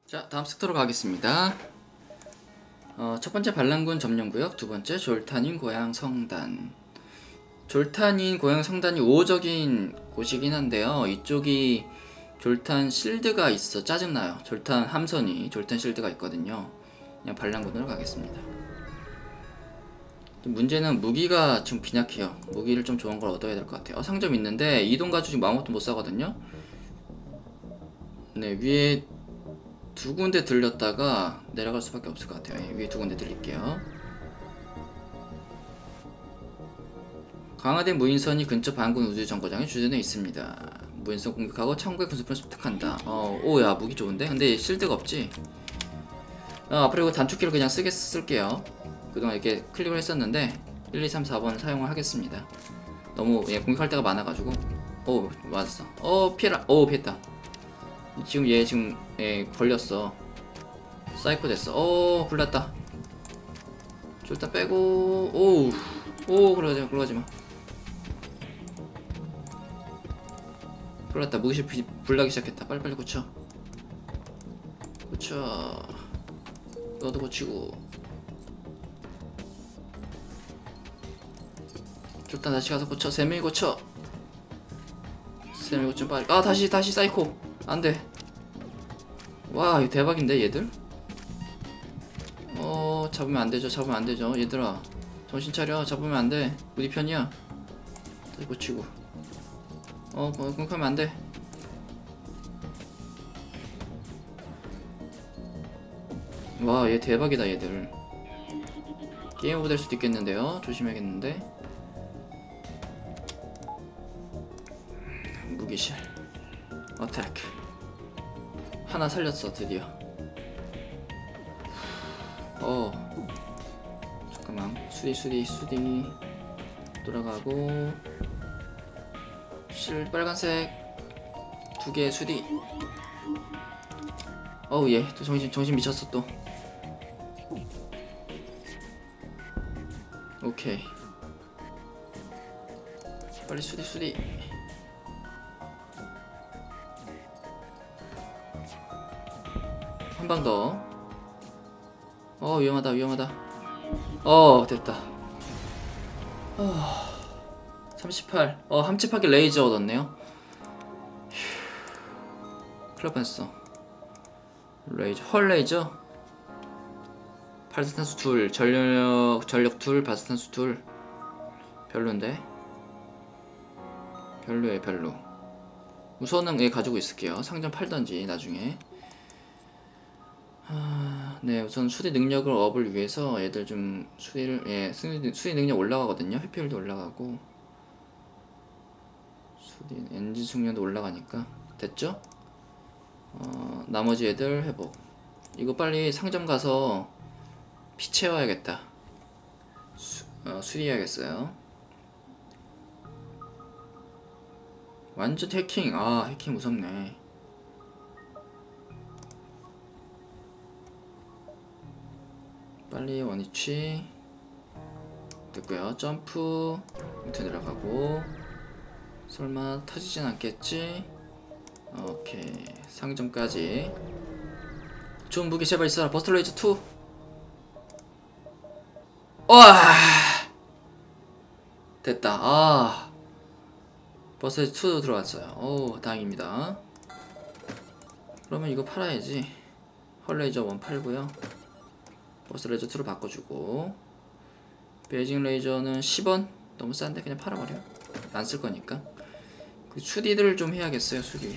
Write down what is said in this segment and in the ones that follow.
자, 다음 섹터로 가겠습니다. 첫 번째 반란군 점령구역, 두 번째 졸탄인 고향 성단. 졸탄인 고향 성단이 우호적인 곳이긴 한데요. 이쪽이 졸탄 실드가 있어 짜증나요. 졸탄 함선이 졸탄 실드가 있거든요. 그냥 반란군으로 가겠습니다. 문제는 무기가 좀 빈약해요. 무기를 좀 좋은 걸 얻어야 될 것 같아요. 상점 있는데 이동 가지고 지금 아무것도 못 사거든요. 네, 위에 두 군데 들렸다가 내려갈 수밖에 없을 것 같아요. 위에 두 군데 들릴게요. 강화된 무인선이 근처 반군 우주정거장에 주둔해 있습니다. 무인선 공격하고 창고의 군수편을 습득한다. 오야 무기 좋은데? 근데 실드가 없지? 앞으로 이거 단축키를 그냥 쓸게요. 그동안 이렇게 클릭을 했었는데 1, 2, 3, 4번 사용을 하겠습니다. 너무 공격할 때가 많아가지고. 오 맞았어. 피해라. 피했다. 지금 얘 걸렸어. 사이코 됐어. 불났다. 일단 빼고. 그러가지마. 불났다. 무기실 불나기 시작했다. 빨리빨리 고쳐. 너도 고치고. 일단 다시 가서 고쳐. 3명이 고쳐. 3명이 고쳐 빨리. 다시 사이코. 안돼. 와 이거 대박인데 얘들. 잡으면 안되죠. 얘들아 정신 차려. 잡으면 안돼. 우리 편이야. 다시 고치고. 공격하면 안돼. 와 얘 대박이다. 얘들 게임 오버 될 수도 있겠는데요. 조심해야겠는데. 무기실 어택 하나 살렸어 드디어. 잠깐만. 수리 돌아가고. 빨간색 2개 수리. 얘 또 정신 미쳤어 또. 오케이 빨리 수리. 한 방 더. 위험하다. 됐다. 38. 함집하기 레이저 얻었네요. 큰일 뻔했어. 레이저. 발사탄수 둘, 전력 둘, 발사탄수 둘. 별론데? 별로에 별로. 우선은 얘 가지고 있을게요. 상점 팔던지 나중에. 네, 우선 수리 능력을 업을 위해서 얘들 좀 수리 능력 올라가거든요. 회피율도 올라가고 엔진 숙련도 올라가니까 됐죠? 나머지 애들 회복. 이거 빨리 상점 가서 피 채워야겠다. 수리해야겠어요. 완전 해킹. 해킹 무섭네. 빨리 원위치 됐고요. 점프 밑에 내려가고. 설마 터지진 않겠지? 오케이 상점까지. 좋은 무기 제발 있어라. 버스터 레이저 2. 와 됐다. 버스터 레이저 2도 들어갔어요. 다행입니다. 그러면 이거 팔아야지. 헐레이저 1 팔고요. 버스터 레이저 2로 바꿔주고. 베이징 레이저는 10원 너무 싼데 그냥 팔아버려. 안 쓸 거니까. 그 수리들을 좀 해야겠어요. 수리.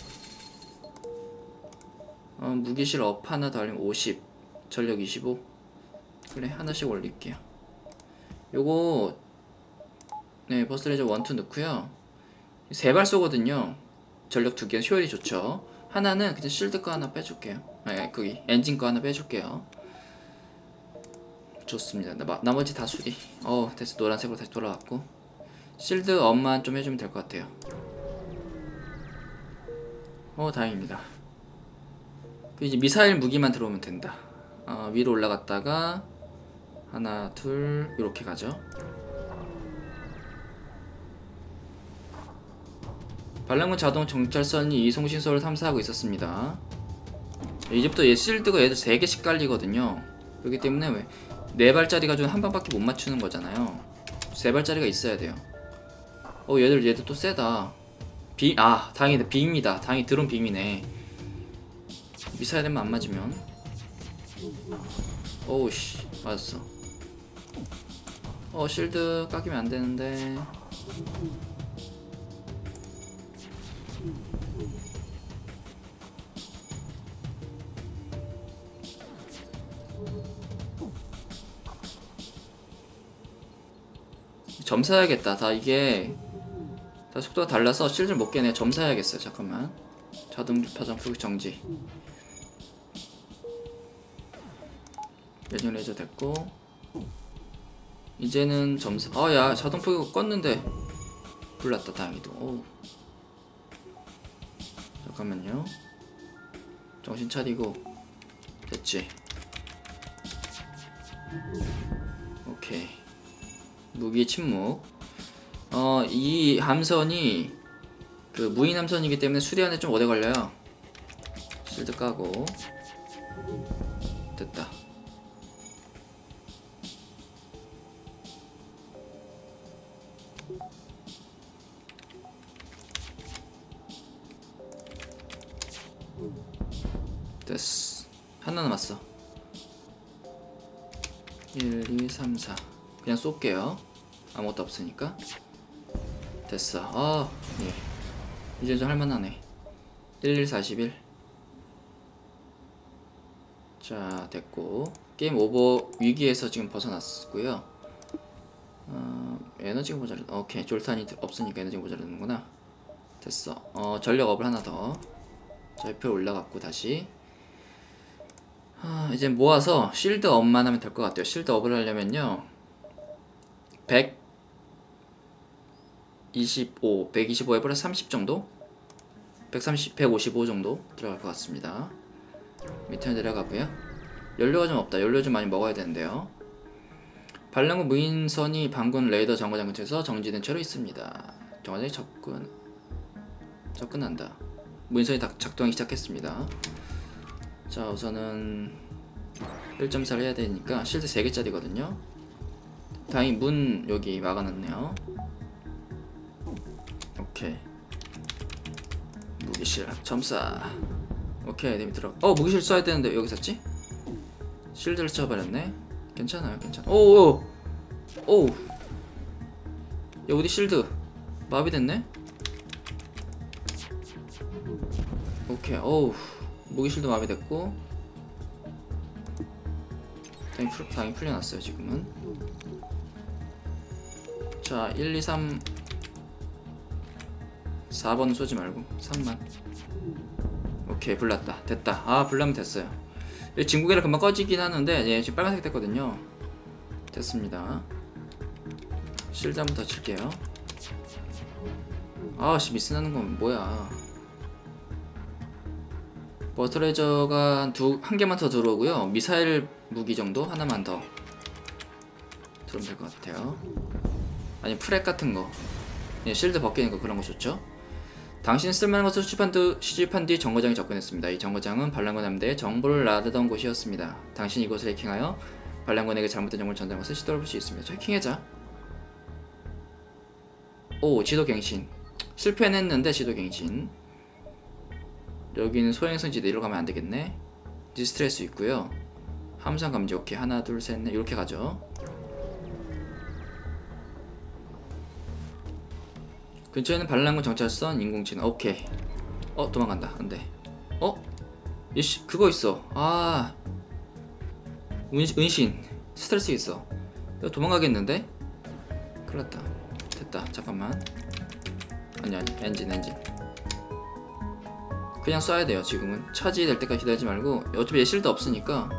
무기실 업 하나 더 하려면 50, 전력 25. 그래 하나씩 올릴게요. 요거 버스터 레이저 1, 2 넣고요. 3발 쏘거든요. 전력 2개 효율이 좋죠. 하나는 그냥 실드 거 하나 빼줄게요. 거기 엔진 거 하나 빼줄게요. 좋습니다. 나머지 다 수리. 됐어. 노란색으로 다시 돌아왔고. 실드 업만 좀 해주면 될 것 같아요. 다행입니다. 이제 미사일 무기만 들어오면 된다. 위로 올라갔다가 하나 둘 이렇게 가죠. 반란군 자동 정찰선이 이 송신소를 탐사하고 있었습니다. 이제부터 얘 실드가 얘들 3개씩 깔리거든요. 그렇기 때문에 왜 4발짜리 가지고 한 방밖에 못 맞추는 거잖아요. 3발짜리가 있어야 돼요. 얘들 또 세다. 다행이다. 빔이다. 다행히 드론 빔이네. 미사일에만 안 맞으면. 오우씨, 맞았어. 실드 깎이면 안 되는데. 점 사야겠다. 이게 다 속도가 달라서 실드를 못 깨네. 점 사야겠어요. 잠깐만. 자동 파장 풀기 정지. 메디움 레이저 됐고, 이제는 점사. 야, 자동 포격 껐는데 불났다. 다행히도. 어우. 잠깐만요. 정신 차리고. 됐지. 오케이. 무기 침묵. 이 함선이 그 무인 함선이기 때문에 수리하는데 좀 오래 걸려요. 실드 까고. 됐다. 됐어. 하나 남았어. 1, 2, 3, 4. 그냥 쏠게요. 아무것도 없으니까. 됐어. 예. 이제 좀 할만하네. 11, 41. 자, 됐고. 게임 오버 위기에서 지금 벗어났고요. 에너지가 모자르다. 오케이. 졸탄이 없으니까 에너지가 모자르는구나. 됐어. 전력 업을 하나 더. 좌표 올라갔고, 다시. 이제 모아서 실드 업만 하면 될 것 같아요. 실드 업을 하려면요, 125에 플러스 30 정도? 155 정도 들어갈 것 같습니다. 밑에 내려가고요. 연료가 좀 없다. 연료 좀 많이 먹어야 되는데요. 반란군 무인선이 반군 레이더 정거장 근처에서 정지된 채로 있습니다. 정거장에 접근한다. 무인선이 작동하기 시작했습니다. 자, 우선은 1.4를 해야 되니까 실드 3개짜리거든요. 다행히 문 여기 막아놨네요. 오케이. 무기실 점사. 오케이, 네, 들어. 무기실 쏴야 되는데 여기 쐈지? 실드를 쳐버렸네. 괜찮아요, 괜찮아. 오. 야, 어디 실드 마비됐네? 오케이. 무기실드 마비됐고, 다행히 풀려났어요 지금은. 자, 1, 2, 3, 4번 쏘지 말고 3만. 오케이, 불났다. 됐다. 불나면 됐어요. 진국이라 금방 꺼지긴 하는데, 지금 빨간색 됐거든요. 됐습니다. 실드 한번 더 칠게요. 미스나는 건 뭐야. 버터레저가 한 개만 더 들어오고요. 미사일 무기 정도 하나만 더 들어오면 될 것 같아요. 아니, 프렉 같은 거. 실드 벗기는 거, 그런 거 좋죠. 당신 쓸만한 것을 수집한 뒤 정거장에 접근했습니다. 이 정거장은 반란군 함대에 정보를 놔두던 곳이었습니다. 당신이 이곳을 해킹하여 반란군에게 잘못된 정보를 전달한 것을 시도해볼 수 있습니다. 저 해킹해자. 지도갱신. 실패는 했는데 지도갱신. 여기는 소행성지 내리러 가면 안되겠네. 디스트레스 있고요. 함선 감지. 오케이. 하나 둘 셋 넷 이렇게 가죠. 근처에는 반란군 정찰선, 인공지능. 오케이. 도망간다. 안돼. 그거 있어. 은신. 스트레스 있어. 이거 도망가겠는데? 큰일났다. 됐다. 잠깐만. 아니, 엔진. 그냥 쏴야 돼요. 지금은 차지 될 때까지 기다리지 말고. 어차피 얘 실드 없으니까.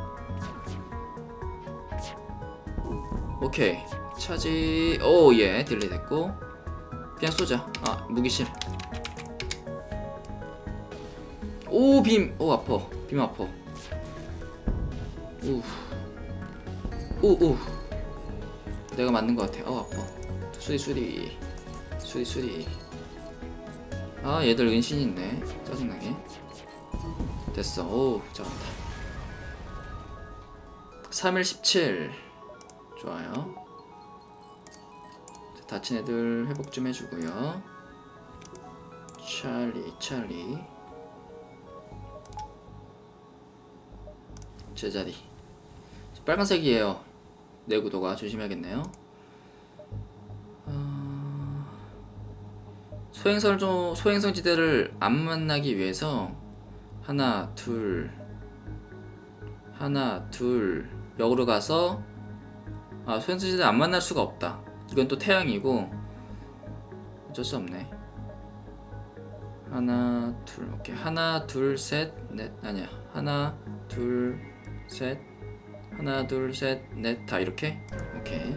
오케이. 차지. 예. 딜레이 됐고, 그냥 쏘자. 무기실. 빔. 아파. 빔 아파. 내가 맞는 것 같아. 아파. 수리. 얘들 은신이 있네. 짜증나게. 됐어. 오 잡았다. 3일 17 좋아요. 다친 애들 회복 좀 해주고요. 찰리 제자리 빨간색이에요. 내구도가 조심해야겠네요. 소행성 지대를 안 만나기 위해서 하나 둘 역으로 가서 소행성 지대 안 만날 수가 없다. 이건 또 태양이고 어쩔 수 없네. 하나 둘 오케이. 하나 둘 셋 넷 아니야. 하나 둘 셋 넷 다 이렇게. 오케이.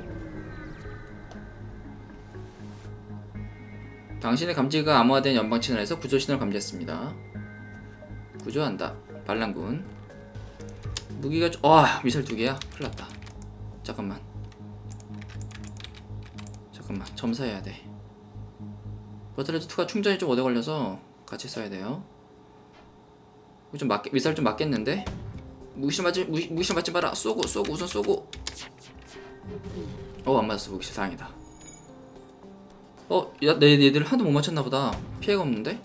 당신의 감지가 암호화된 연방 채널에서 구조 신호를 감지했습니다. 구조한다. 반란군. 무기가 미사일 2개야. 큰일났다. 잠깐만 점사해야 돼. 버틀레즈 2가 충전이 좀 오래 걸려서 같이 써야 돼요. 미사일 좀 맞겠는데? 무기실 맞지 마라. 쏘고 우선 쏘고. 안 맞았어. 무기실 다행이다. 얘들 하나도 못 맞췄나보다. 피해가 없는데?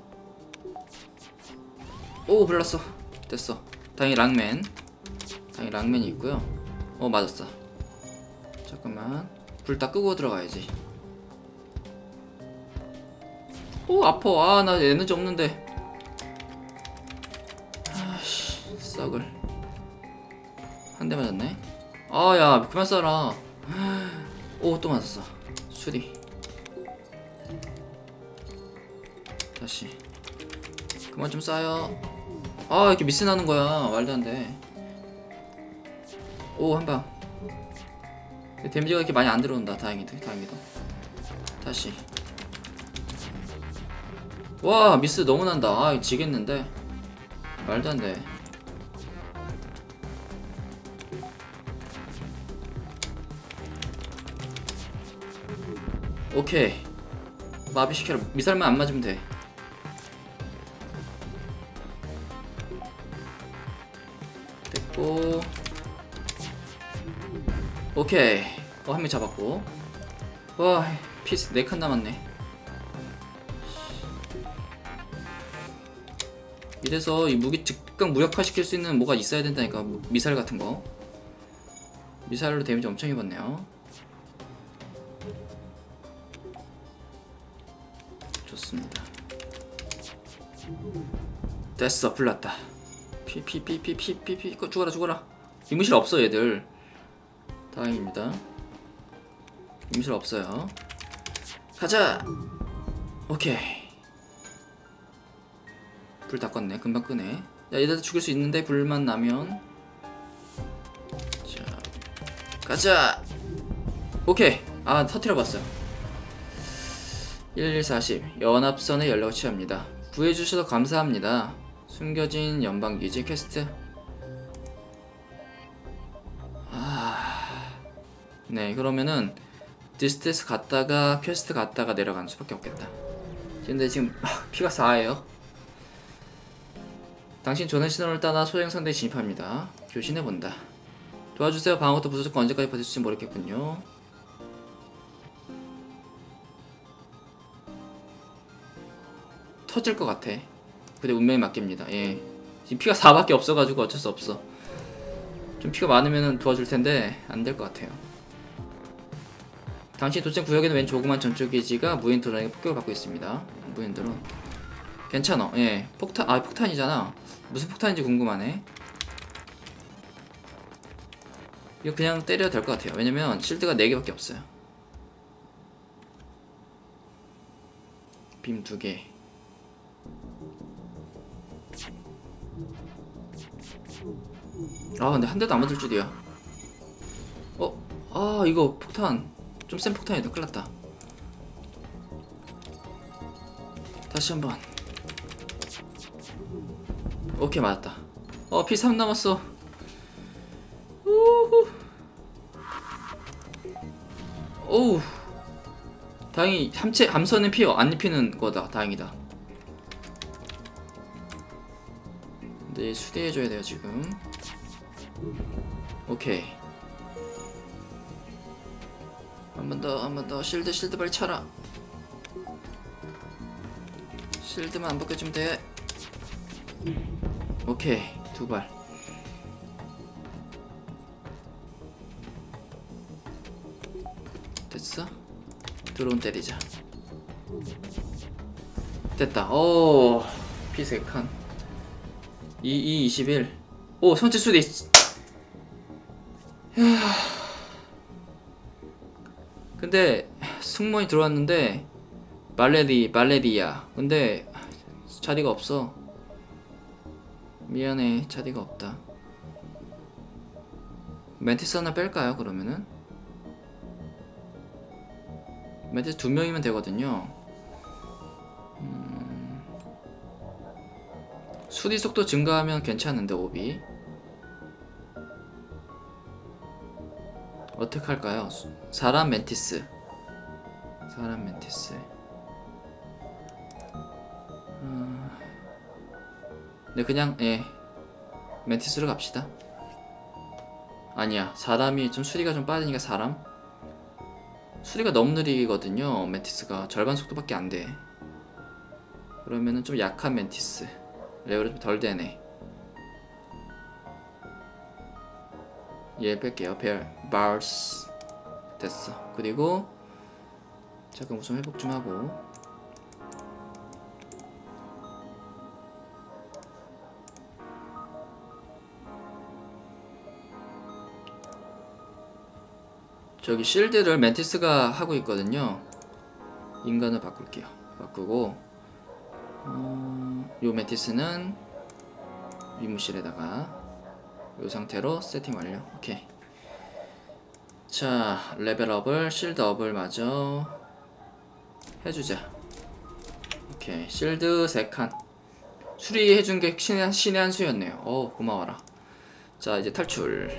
불났어. 됐어. 다행히 랑맨이 있고요. 맞았어. 잠깐만 불 다 끄고 들어가야지. 아파. 나 에너지 없는데. 아씨 썩을. 한 대 맞았네. 야 그만 쏴라. 또 맞았어. 수리. 다시 그만 좀 쏴요. 이렇게 미스 나는 거야. 말도 안 돼. 한방. 데미지가 이렇게 많이 안 들어온다. 다행이다. 다시. 와 미스 너무 난다. 지겠는데. 말도 안 돼. 오케이. 마비시켜라. 미사일만 안 맞으면 돼. 됐고. 오케이. 한 명 잡았고. 와 피스 4칸 남았네. 이래서 이 무기 즉각 무력화 시킬 수 있는 뭐가 있어야 된다니까. 미사일 같은 거. 미사일로 데미지 엄청 입었네요. 좋습니다. 됐어. 불났다. 죽어라. 임무실 없어 얘들. 다행입니다. 임무실 없어요. 가자. 오케이. 불 다 껐네. 금방 끄네. 얘들 죽일 수 있는데 불만 나면. 자 가자. 오케이. 터뜨려봤어요. 1140 연합선의 연락을 취합니다. 구해주셔서 감사합니다. 숨겨진 연방기지 퀘스트. 네 그러면은 디스테스 갔다가 퀘스트 갔다가 내려가는 수밖에 없겠다. 근데 지금 피가 4예요. 당신 전원 신호를 따라 소행성대에 진입합니다. 교신해본다. 도와주세요. 방어부터 부서졌고 언제까지 버틸지 모르겠군요. 터질 것 같아. 근데 운명에 맡깁니다. 지금 피가 4밖에 없어가지고 어쩔 수 없어. 좀 피가 많으면 도와줄 텐데 안 될 것 같아요. 당신 도착 구역에는 왼 조그만 전초 기지가 무인 드론에게 폭격을 받고 있습니다. 무인 드론 괜찮아. 폭탄이잖아. 무슨 폭탄인지 궁금하네. 이거 그냥 때려도 될 것 같아요. 왜냐면 실드가 4개밖에 없어요. 빔 2개. 근데 한 대도 안 맞을 줄이야. 이거 폭탄 좀 센 폭탄이다. 큰일났다. 다시 한번. 오케이 맞았다. 피 3 남았어. 우후. 오우. 다행히 함선은 피 안 입히는 거다. 다행이다. 근데 빨리 수리해줘야 돼요 지금. 오케이. 한 번 더. 실드 빨리 차라. 실드만 안 벗겨주면 돼. 오케이. 2발. 됐어? 드론 때리자. 됐다. 오, 피 3칸. 21. 오, 선체 수리. 근데 승무원이 들어왔는데 말레리야. 근데 자리가 없어. 미안해, 자리가 없다. 멘티스 하나 뺄까요? 그러면은 멘티스 2명이면 되거든요. 수리 속도 증가하면 괜찮은데 오비. 어떻게 할까요? 사람 멘티스. 네, 그냥 멘티스로 갑시다. 아니야, 사람이 좀 수리가 좀 빠르니까 사람. 수리가 너무 느리거든요. 멘티스가 절반 속도밖에 안 돼. 그러면은 좀 약한 멘티스. 레벨이 좀 덜 되네. 얘 뺄게요. 바스. 됐어. 그리고 잠깐 우선 회복 좀 하고. 저기 실드를 멘티스가 하고 있거든요. 인간을 바꿀게요. 바꾸고 요 멘티스는 위무실에다가 이 상태로 세팅 완료. 오케이. 자, 레벨업을 실드업을 마저 해주자. 오케이. 실드 3칸 수리해준 게 신의 한 수였네요. 고마워라. 자, 이제 탈출.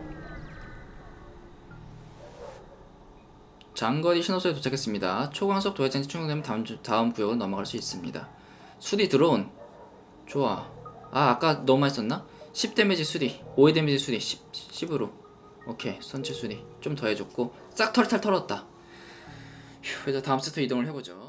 장거리 신호소에 도착했습니다. 초광속 도해장치 충전되면 다음 구역으로 넘어갈 수 있습니다. 수리 드론. 좋아. 아까 너무 많이 썼나? 10 데미지 수리, 5의 데미지 수리, 10으로. 오케이, 선체 수리 좀 더 해줬고 싹 털었다. 휴, 그래서 다음 세트 이동을 해보죠.